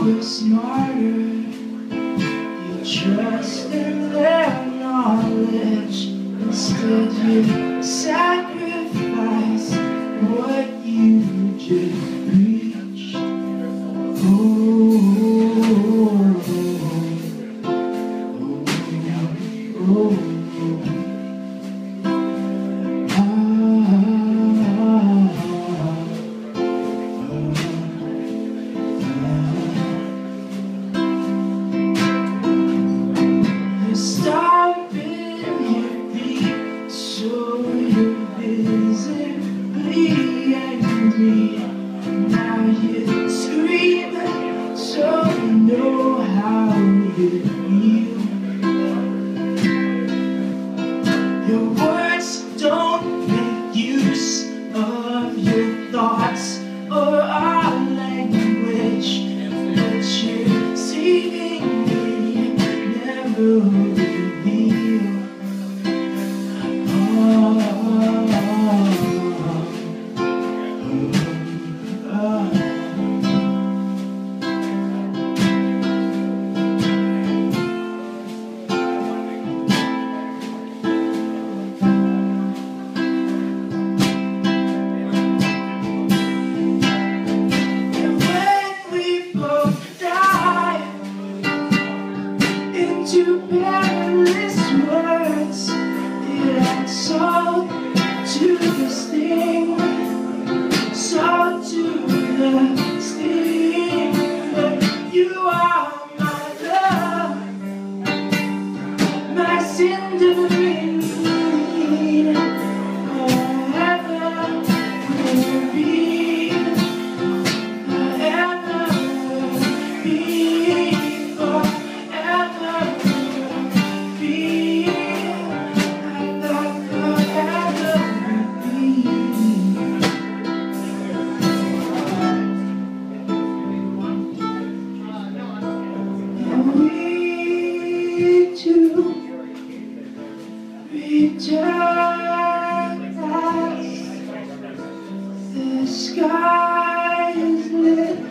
were smarter. You trusted their knowledge. Instead you sacrifice what you just preached. Oh, oh, oh, oh. Stomping your feet, so you're visibly angry. Now you're screaming, so you know how you feel. Your words don't make use of your thoughts or our language, but you're seemingly never reveal. To perilous words, it adds salt to the sting, salt to the sting. But you are my love, my cinder in need, forever will be, forever will be, forever. To return as the sky is lit.